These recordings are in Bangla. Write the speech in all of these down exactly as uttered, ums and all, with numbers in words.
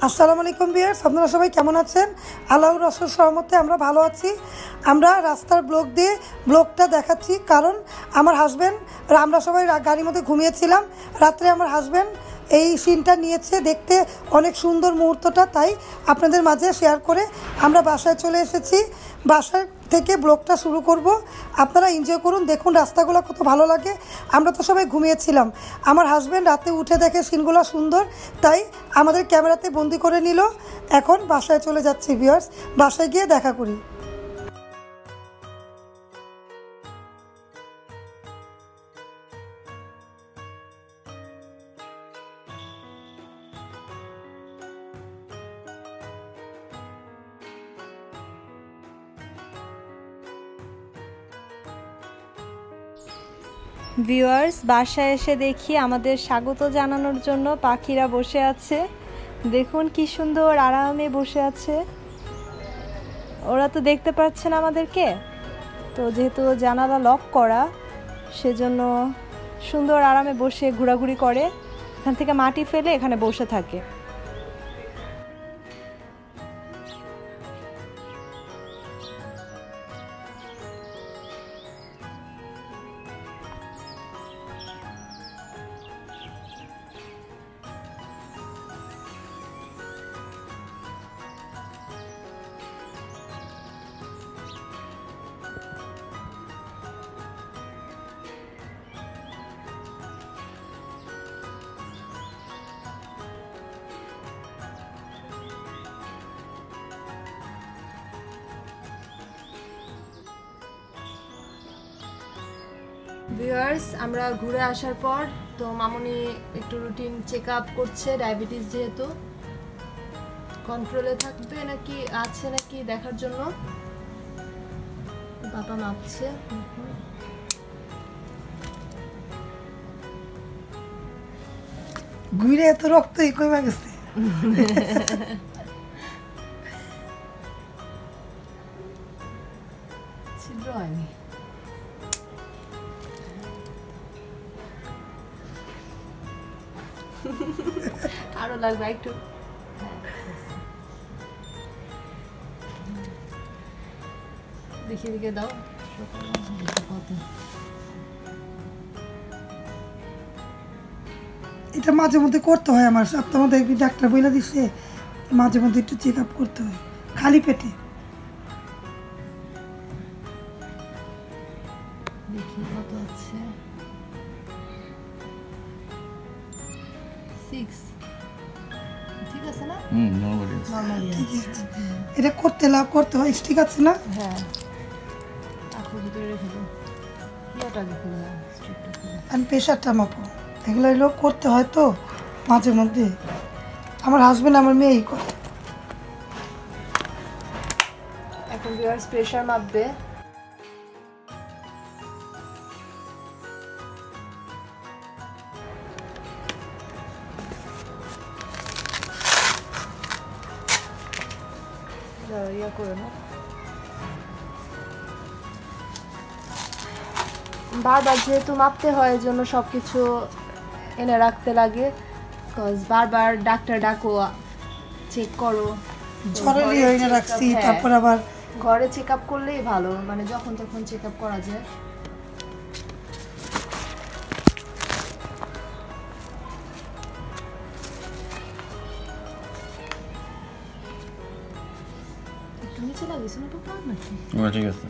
আসসালামু আলাইকুম ভিউয়ার্স, আপনারা সবাই কেমন আছেন? আল্লাহর রসুল সহমতে আমরা ভালো আছি। আমরা রাস্তার ব্লগ দিয়ে ব্লগটা দেখাচ্ছি, কারণ আমার হাজব্যান্ড, আমরা সবাই গাড়ির মধ্যে ঘুমিয়েছিলাম, রাত্রে আমার হাজব্যান্ড এই সিনটা নিয়েছে, দেখতে অনেক সুন্দর মুহূর্তটা, তাই আপনাদের মাঝে শেয়ার করে আমরা বাসায় চলে এসেছি। বাসায় থেকে ব্লগটা শুরু করব, আপনারা এনজয় করুন, দেখুন রাস্তাগুলো কত ভালো লাগে। আমরা তো সবাই ঘুমিয়েছিলাম, আমার হাজব্যান্ড রাতে উঠে দেখে সিনগুলো সুন্দর, তাই আমাদের ক্যামেরাতে বন্দি করে নিল। এখন বাসায় চলে যাচ্ছি ভিউয়ার্স, বাসায় গিয়ে দেখা করি। ভিউয়ার্স, বাসায় এসে দেখি আমাদের স্বাগত জানানোর জন্য পাখিরা বসে আছে। দেখুন কি সুন্দর আরামে বসে আছে। ওরা তো দেখতে পাচ্ছে না আমাদেরকে, তো যেহেতু জানালা লক করা, সেজন্য সুন্দর আরামে বসে ঘোরাঘুরি করে। এখান থেকে মাটি ফেলে এখানে বসে থাকে। ভিউয়ার্স, আমরা ঘুরে আসার পর তো মামুনি একটু রুটিন চেক আপ করছে, ডায়াবেটিস যেহেতু কন্ট্রোলে থাকবে নাকি আছে নাকি দেখার জন্য বাবা মাপছে। ঘুরে এত রক্ত কমে গেছে। ছিদ্র হয়নি, আরো লাগবে একটু। দেখি দিকে দাও, এটা মাঝে মধ্যে করতে হয়, আমার সপ্তাহ মধ্যে একদিন ডাক্তার বলে দিচ্ছে মাঝে মধ্যে একটু চেক আপ করতে হয় খালি পেটে। দেখি কত আছে। ঠিক আছে না? হুম, নরমালি আছে। নরমালি আছে। এটা করতে লাভ করতে হয়, ঠিক আছে না? হ্যাঁ, আখো ভিতরে রেখে দাও। ইয়াটা দেখো না, স্ট্রিপটা খুলে। আর প্রেসারটা মাপো, এগুলো এগুলো করতে হয় তো মাঝে মধ্যে। আমার হাজবেন্ড আমার মেয়েই করে। এখন ভিউয়ার্স প্রেসার মাপবে। ইয়া করে না, বারবার যেহেতু মাপতে হয়, এর জন্য সবকিছু এনে রাখতে লাগে। কজ বারবার ডাক্তার ডাকো, চেক করো, জরুরি এনে রাখছি। তারপর আবার ঘরে চেক আপ করলেই ভালো, মানে যখন তখন চেক আপ করা যায়। একটু নিচে লাগিয়েছো না পাপা নাকি? ঠিক আছে।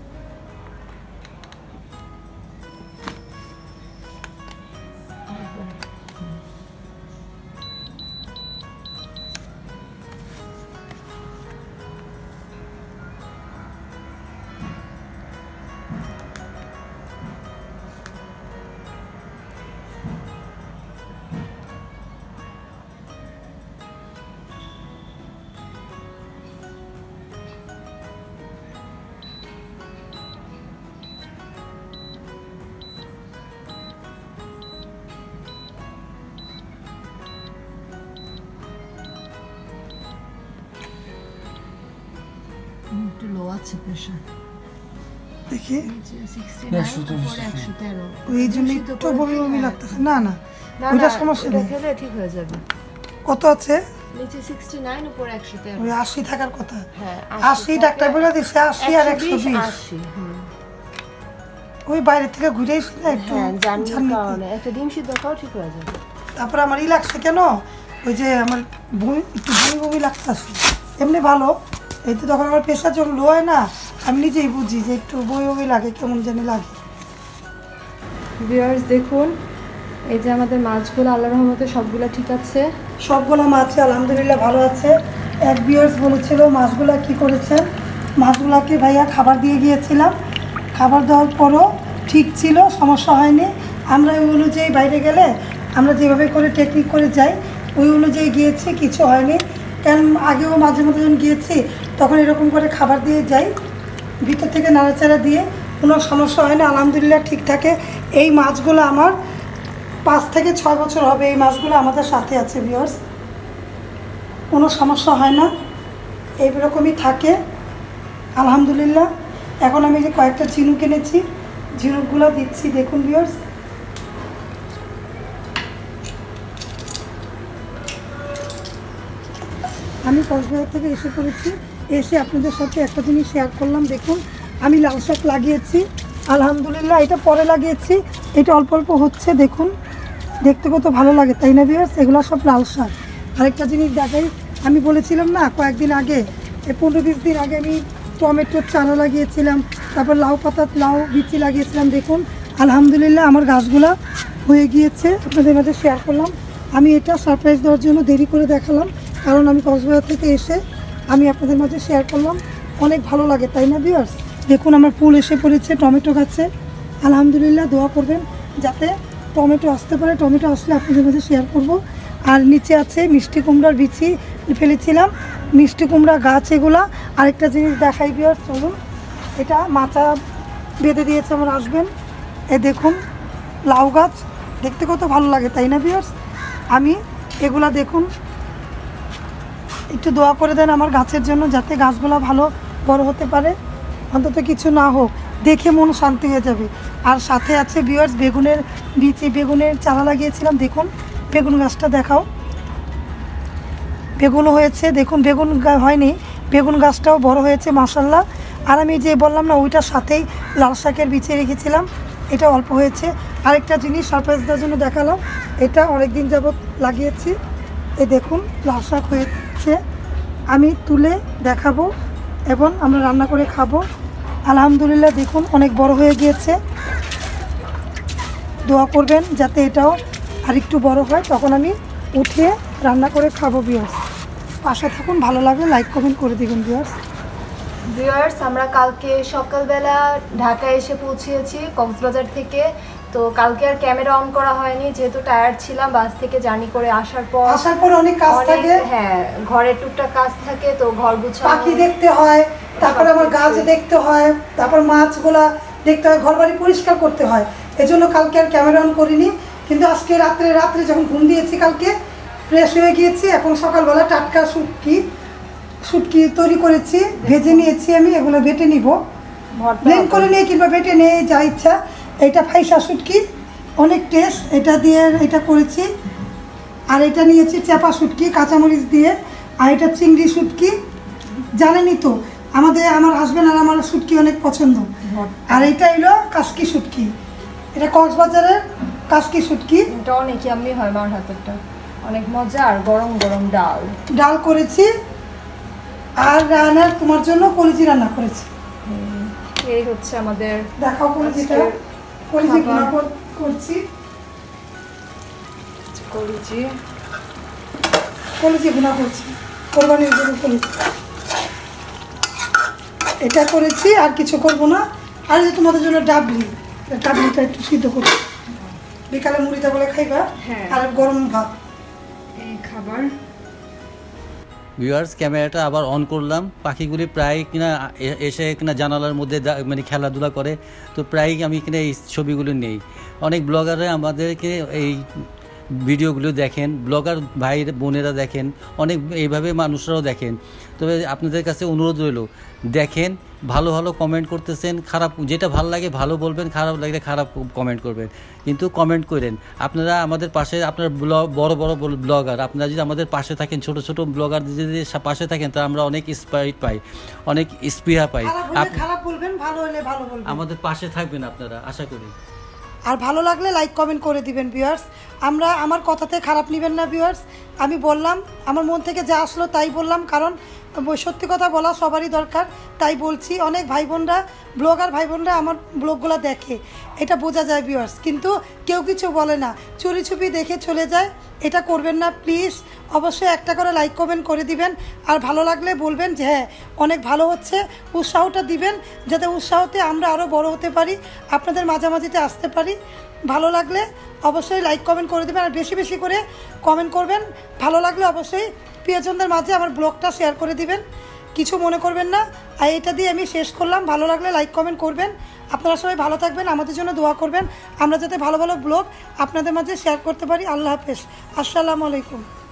একটু লো আছে প্রেসার। দেখি একশো তেরো। ওই জন্য একটু বমি বমি লাগতেছে। না না ওইটা সমস্যা নেই, খেলে ঠিক হয়ে যাবে। কত আছে? নিচে সিক্সটি নাইন উপরে একশো তেরো। ওই আশি থাকার কথা। হ্যাঁ আশি ডাক্তার বলে দিচ্ছে আশি আর একশো বিশ। আশি হুম। ওই বাইরে থেকে ঘুরে এসে একটু হ্যাঁ জার্নির কারণে একটা ডিম সিদ্ধ খাও ঠিক হয়ে যাবে। তারপর আমার ই লাগছে কেন ওই যে আমার বমি একটু বমি বমি লাগতেছে, এমনি ভালো এই তো তখন আমার প্রেশার যখন লো হয় না আমি নিজেই বুঝি যে একটু বমি বমি লাগে, কেমন জানি লাগে। ভিউয়ার্স দেখুন এই যে আমাদের মাছগুলো আল্লাহর রহমতে সবগুলো ঠিক আছে, সবগুলো মাছ আলহামদুলিল্লাহ ভালো আছে। এক ভিউয়ার্স বলেছিল মাছগুলা কি করেছেন, মাছগুলাকে ভাইয়া খাবার দিয়ে গিয়েছিলাম, খাবার দেওয়ার পরও ঠিক ছিল, সমস্যা হয়নি। আমরা ওই অনুযায়ী বাইরে গেলে আমরা যেভাবে করে টেকনিক করে যাই ওই অনুযায়ী গিয়েছি, কিছু হয়নি। কারণ আগেও মাঝে মধ্যে যখন গিয়েছি তখন এরকম করে খাবার দিয়ে যাই, ভিতর থেকে নাড়াচাড়া দিয়ে, কোনো সমস্যা হয় না, আলহামদুলিল্লাহ ঠিক থাকে। এই মাছগুলো আমার পাঁচ থেকে ছয় বছর হবে এই মাছগুলো আমাদের সাথে আছে ভিউয়ার্স, কোনো সমস্যা হয় না, এইরকমই থাকে আলহামদুলিল্লাহ। এখন আমি যে কয়েকটা ঝিনুক এনেছি, ঝিনুকগুলো দিচ্ছি দেখুন ভিউয়ার্স। আমি কক্সবাজার থেকে এসে পড়েছি, এসে আপনাদের সাথে একটা জিনিস শেয়ার করলাম। দেখুন আমি লাল শাক লাগিয়েছি আলহামদুলিল্লাহ, এটা পরে লাগিয়েছি, এটা অল্প অল্প হচ্ছে, দেখুন দেখতে কত ভালো লাগে তাই না ভিউয়ার্স। এগুলো সব লাল শাক। আরেকটা জিনিস দেখাই, আমি বলেছিলাম না কয়েকদিন আগে, এই পনেরো বিশ দিন আগে আমি টমেটোর চারা লাগিয়েছিলাম, তারপর লাউ পাতার লাউ বিচি লাগিয়েছিলাম। দেখুন আলহামদুলিল্লাহ আমার গাছগুলা হয়ে গিয়েছে, আপনাদের মাঝে শেয়ার করলাম। আমি এটা সারপ্রাইজ দেওয়ার জন্য দেরি করে দেখালাম, কারণ আমি কক্সবাজার থেকে এসে আমি আপনাদের মাঝে শেয়ার করলাম, অনেক ভালো লাগে তাই না ভিউয়ার্স। দেখুন আমার ফুল এসে পড়েছে টমেটো গাছে আলহামদুলিল্লাহ, দোয়া করবেন যাতে টমেটো আসতে পারে, টমেটো আসলে আপনাদের মাঝে শেয়ার করব। আর নিচে আছে মিষ্টি কুমড়ার বিচি ফেলেছিলাম, মিষ্টি কুমড়া গাছ এগুলা। আরেকটা জিনিস দেখাই ভিউয়ার্স, চলুন, এটা মাচা বেঁধে দিয়েছে আমার আসবেন, এ দেখুন লাউ গাছ, দেখতে কত ভালো লাগে তাই না ভিউয়ার্স। আমি এগুলা দেখুন একটু দোয়া করে দেন আমার গাছের জন্য, যাতে গাছগুলো ভালো বড় হতে পারে, অন্তত কিছু না হোক, দেখে মন শান্তি হয়ে যাবে। আর সাথে আছে ভিউয়ার্স বেগুনের বিচি, বেগুনের চারা লাগিয়েছিলাম, দেখুন বেগুন গাছটা দেখাও, বেগুনও হয়েছে, দেখুন বেগুন হয়নি, বেগুন গাছটাও বড় হয়েছে মাশাআল্লাহ। আর আমি যে বললাম না ওইটার সাথেই লাল শাকের বিচি রেখেছিলাম, এটা অল্প হয়েছে। আরেকটা জিনিস সারপ্রাইজ দেওয়ার জন্য দেখালাম, এটা অনেক দিন যাবত লাগিয়েছি, এই দেখুন লাল শাক হয়েছে, আমি তুলে দেখাবো এবং আমরা রান্না করে খাবো আলহামদুলিল্লাহ। দেখুন অনেক বড় হয়ে গিয়েছে, দোয়া করবেন যাতে এটাও আরেকটু বড় হয়, তখন আমি উঠিয়ে রান্না করে খাবো ভিউয়ার্স। পাশে থাকুন, ভালো লাগলে লাইক কমেন্ট করে দিবেন ভিউয়ার্স। ভিউয়ার্স আমরা কালকে সকালবেলা ঢাকায় এসে পৌঁছেছি কক্সবাজার থেকে, তো কালকে আর ক্যামেরা অন করা হয়নি যেহেতু টায়ার্ড ছিলাম, বাস থেকে জার্নি করে আসার পর আসার পর অনেক কাজ থাকে, হ্যাঁ ঘরের টুকটাক কাজ থাকে, তো ঘর গুছানো, পাখি দেখতে হয়, তারপর আমার গাছ দেখতে হয়, তারপর মাছগুলা দেখতে হয়, ঘর বাড়ি পরিষ্কার করতে হয়, এজন্য কালকে আর ক্যামেরা অন করিনি। কিন্তু আজকে রাত্রে রাত্রে যখন ঘুম দিয়েছি কালকে ফ্রেশ হয়ে গিয়েছি, এখন সকালবেলা টাটকা শুটকি শুটকি তৈরি করেছি, ভেজে নিয়েছি, আমি এগুলো বেটে নিব, ব্লেন্ড করে নিয়ে কিংবা বেটে নিয়ে যা ইচ্ছা। এটা ফাইসা শুটকি, অনেক টেস্ট, এটা দিয়ে এটা করেছি। আর এটা নিয়েছি চাপা শুটকি কাঁচামরিচ দিয়ে, আর এটা চিংড়ি শুটকি, জানেনই তো আমাদের আমার হাজব্যান্ড আর আমার শুটকি অনেক পছন্দ। আর এটা হলো কাসকি শুটকি, এটা কক্সবাজারের কাসকি শুটকি, এটা অনেক ইয়াম্মি হয়, মার হাতেরটা অনেক মজা। আর গরম গরম ডাল ডাল করেছি, আর রান্নার তোমার জন্য কলিজি রান্না করেছি। এই হচ্ছে আমাদের, দেখাও কলিজিটা, কলিজি গুঁড়া করছি, কলিজি কলিজি গুঁড়া করছি কোরবানির জন্য কলিজি এটা করেছি, আর কিছু করব না। আর যে তোমাদের জন্য ডাবলি, ডাবলিটা একটু সিদ্ধ করছি, বিকালে মুড়িটা বলে খাইবা, আর গরম ভাত এই খাবার। ভিউয়ার্স ক্যামেরাটা আবার অন করলাম, পাখিগুলি প্রায় কিনা এসে কিনা জানালার মধ্যে মানে খেলাধুলা করে, তো প্রায়ই আমি কিনা এই ছবিগুলো নেই। অনেক ব্লগাররা আমাদেরকে এই ভিডিওগুলো দেখেন, ব্লগার ভাই বোনেরা দেখেন, অনেক এইভাবে মানুষরাও দেখেন। তবে আপনাদের কাছে অনুরোধ রইল, দেখেন, ভালো ভালো কমেন্ট করতেছেন, খারাপ যেটা ভালো লাগে ভালো বলবেন, খারাপ লাগলে খারাপ কমেন্ট করবেন, কিন্তু কমেন্ট করেন। আপনারা আমাদের পাশে, আপনার ব্লগ বড় বড় ব্লগার, আপনারা যদি আমাদের পাশে থাকেন, ছোট ছোট ব্লগার যদি পাশে থাকেন, তা আমরা অনেক ইন্সপায়ার্ড পাই, অনেক স্পৃহা পাই। খারাপ বলবেন, ভালো হলে ভালো বলবেন, আমাদের পাশে থাকবেন আপনারা, আশা করি। আর ভালো লাগলে লাইক কমেন্ট করে দিবেন ভিউয়ার্স। আমরা আমার কথাতে খারাপ নেবেন না ভিউয়ার্স, আমি বললাম আমার মন থেকে যা আসলো তাই বললাম, কারণ সত্যি কথা বলা সবারই দরকার, তাই বলছি। অনেক ভাই বোনরা, ব্লগার ভাই বোনরা আমার ব্লগগুলো দেখে, এটা বোঝা যায় ভিউয়ার্স, কিন্তু কেউ কিছু বলে না, চুরি চুপি দেখে চলে যায়। এটা করবেন না প্লিজ, অবশ্যই একটা করে লাইক কমেন্ট করে দিবেন, আর ভালো লাগলে বলবেন যে হ্যাঁ অনেক ভালো হচ্ছে, উৎসাহটা দিবেন, যাতে উৎসাহতে আমরা আরও বড় হতে পারি, আপনাদের মাঝামাঝিতে আসতে পারি। ভালো লাগলে অবশ্যই লাইক কমেন্ট করে দেবেন, আর বেশি বেশি করে কমেন্ট করবেন। ভালো লাগলে অবশ্যই প্রিয়জনদের মাঝে আমার ব্লগটা শেয়ার করে দিবেন, কিছু মনে করবেন না। আর এটা দিয়ে আমি শেষ করলাম, ভালো লাগলে লাইক কমেন্ট করবেন। আপনারা সবাই ভালো থাকবেন, আমাদের জন্য দোয়া করবেন, আমরা যাতে ভালো ভালো ব্লগ আপনাদের মাঝে শেয়ার করতে পারি। আল্লাহ হাফেজ, আসসালামু আলাইকুম।